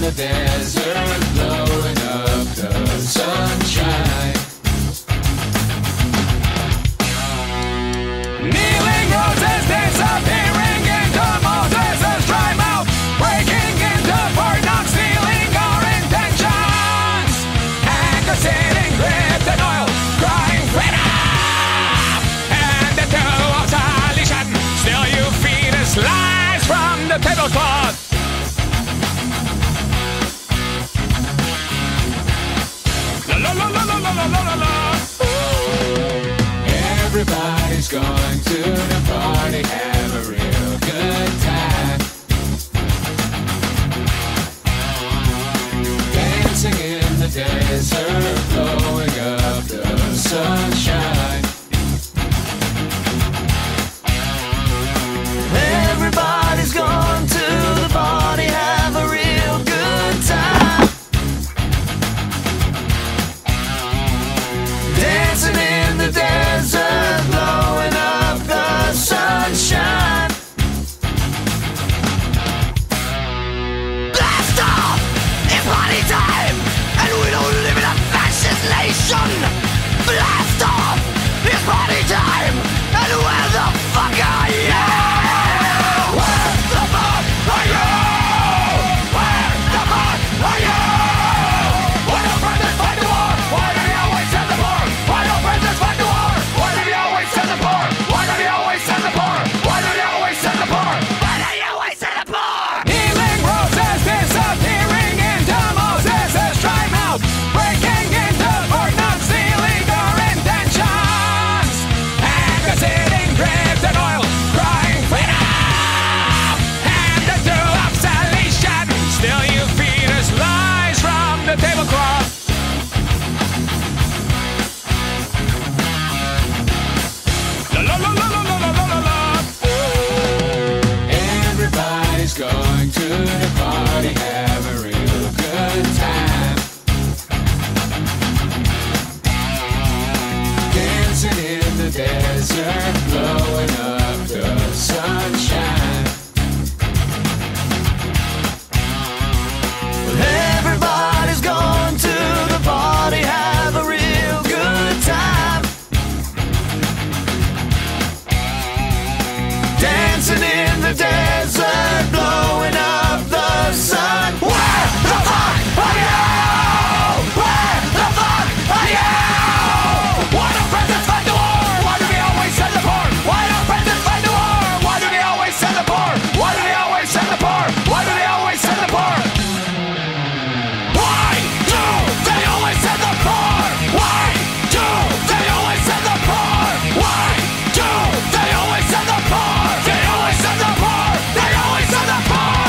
the desert, blowing up the sunshine. Kneeling roses disappearing into Moses' dry mouth, breaking into Fort Knox, stealing our intentions. Anchor sitting gripped in oil, crying freedom. And the two of solution, still you feed us lies from the tablecloth. La la la la la la la la la. Everybody's going to the party, have a real good time. Dancing in the desert, blowing up the sunshine. Everybody's going to the party, have a real good time. Dancing in the desert, blowing up the sunshine. Blast off! It's party time! And we don't live in a fascist nation! Blast off! It's party time! And where the fuck are you? Where the fuck are you? Where the fuck are you? Why don't brothers fight the war? Why do they always send the poor? Why don't brothers fight the war? Why do they always send the poor? Why do they always send the poor? Why do they always send the poor? Why do they always send the poor? Healing roses disappearing into Moses' dry mouth, breaking into Fort Knox, stealing our intentions. Anchor sitting gripped in oil, crying freedom. And the two of salvation, still you feed us lies from the tablecloth. La la la la la la la la la. Everybody's going to the party, have a real good time. Dancing in the desert, blowing up the sunshine. Everybody's going to the party, have a real good time. Dancing in the desert, blowing up the sun. Where the fuck are you? Where the fuck are you? Why don't presidents fight the war? Why do they always send the poor? Why don't presidents fight the war? Why do they always send the poor? Why do they always send the poor? Why do they always send the poor? Why do they always send the poor? Why do they always send the poor? Why do they always send the poor? They always send the poor. They always send the poor.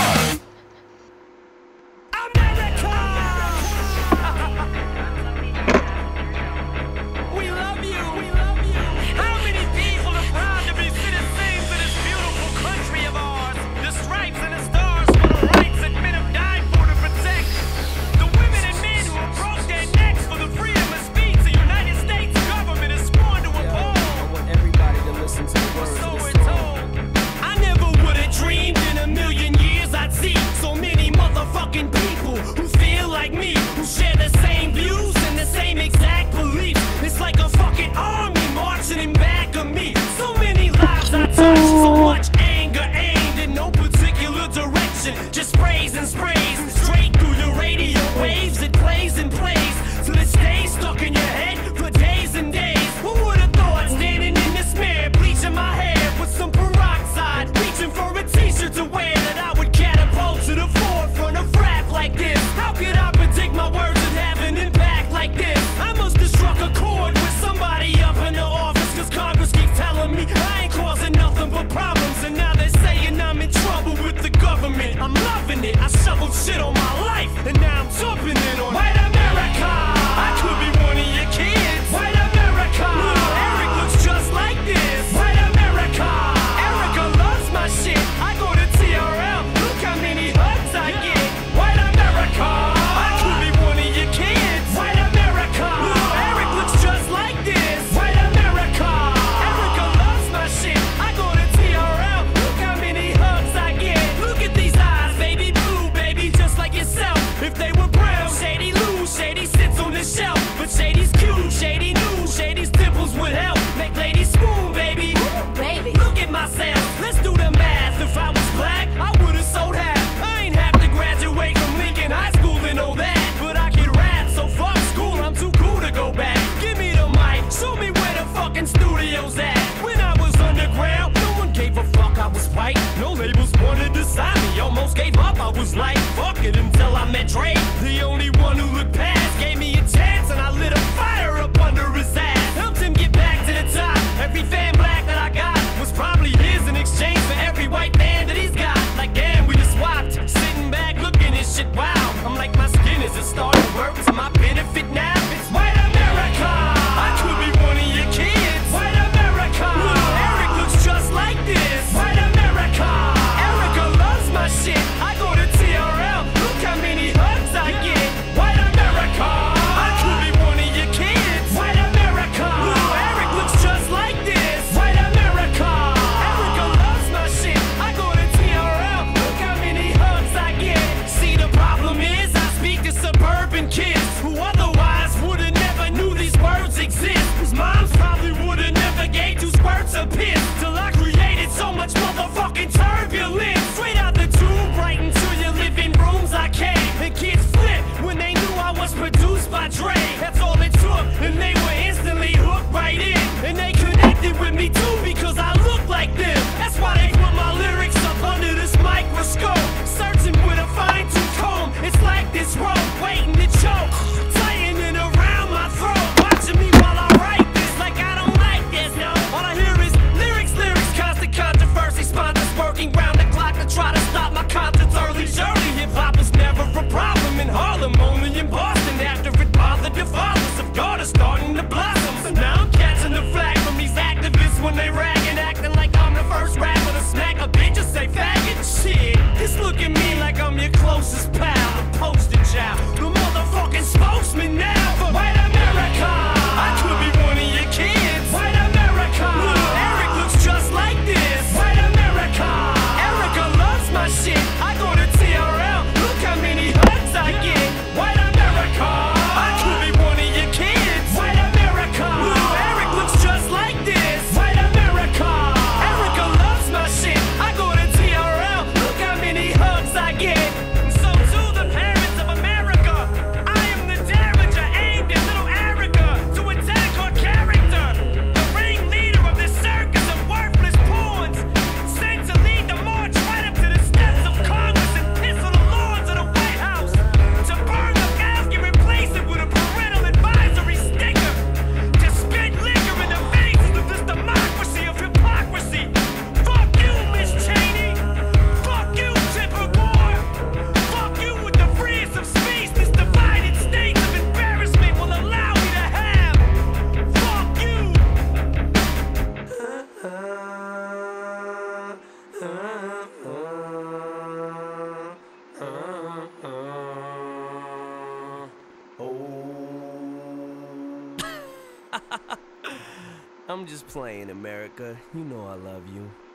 America! We love you. We love you. How many people are proud to be citizens of this beautiful country of ours? The stripes and the stars for the rights that men have died for to protect. The women and men who have broke their necks for the freedom of speech the United States government is sworn to uphold. I want everybody to listen to the words So of we're the song. told. I never would have dreamed in a million years I'd see so many motherfucking people who feel like me, who share the same views and the same exact beliefs. It's like a fucking army marching in back of me. So many lives I touched, so much anger aimed in no particular direction. Just sprays and sprays straight through your radio waves. It plays and plays till it stays stuck in your head for days and days. Who would have thought standing in this mirror, bleaching my hair with some peroxide, reaching for a t-shirt to wear, that I would catapult to the forefront of rap like this? How could I predict my words would have an impact like this? I must have struck a chord with somebody up in the office, cause Congress keeps telling me I ain't causing nothing but problems. And now they're saying I'm in trouble with the government. I'm loving it. I shoveled shit on my life, and now I'm jumping in on white America. I could be one of your kids. White America. Little Eric looks just like this. White America. Erica loves my shit. I go to TRL. Look how many hugs I get. White America. I could be one of your kids. White America. Little Eric looks just like this. White America. Erica loves my shit. I go to TRL. Look how many hugs I get. Look at these eyes, baby blue, baby, just like Dre, the only one who looked past, gave me a chance and I lit a fire up under his ass. Helped him get back to the top. Every fan black that I got was probably his in exchange for every white man that he's got. Like damn, we just swapped. Sitting back looking at shit, wow. I'm like my skin is a starting to work to my benefit now. It's white America. I could be one of your kids. White America. Eric looks just like this. White America. Erica loves my shit. I go to TRL. Look how many hugs I get. White America. I could be one of your kids. White America. Eric looks just like this. White America. Erica loves my shit. I go to TRL. Look how many hugs I get. See, the problem is I speak to suburban kids who otherwise would've never knew these words exist. Whose moms probably would've never gave 2 squirts of piss till I created so much motherfucking turbulence. Straight out the tube, right into your living rooms I came. And kids flipped when they knew I was produced by Dre. That's all it took, and they were instantly hooked right in. And they connected with me too because I look like them. That's why they put my lyrics up under this microscope, searching with a fine-tooth comb. It's like this rope waiting to choke, tightening around my throat, watching me while I write this like I don't like this. No, all I hear is lyrics, lyrics, constant controversy, sponsors working round the clock to try to stop my concerts early. Surely hip-hop was never a problem in Harlem, only in Boston after it bothered the fathers of God are starting to blossom. So now I'm catching the flag from these activists when they rag and acting like I'm the first rapper to smack a bitch or say faggot. Shit, just look at me like I'm your closest pal, the poster child, the motherfucking spokesman now for white America. I could be one of your kids. White America. Eric looks just like this. White America. Erica loves my shit. I go to TRL. Look how many hugs I get. White America. I could be one of your kids. White America. Eric looks just like this. White America. Erica loves my shit. I go to TRL. Look how many hugs I get. And so to the parents of America, I am the damager aimed at little Erica to attack her character. The ringleader of this circus of worthless pawns, sent to lead the march right up to the steps of Congress and piss on the lawns of the White House. To burn the mask and replace it with a parental advisory sticker. To spit liquor in the faces of this democracy of hypocrisy. Fuck you, Miss Cheney. Fuck you, Tipper Gore. Fuck you with the freest of speech this divided states of embarrassment will allow me to have. Fuck you. I'm just playing, America. You know I love you.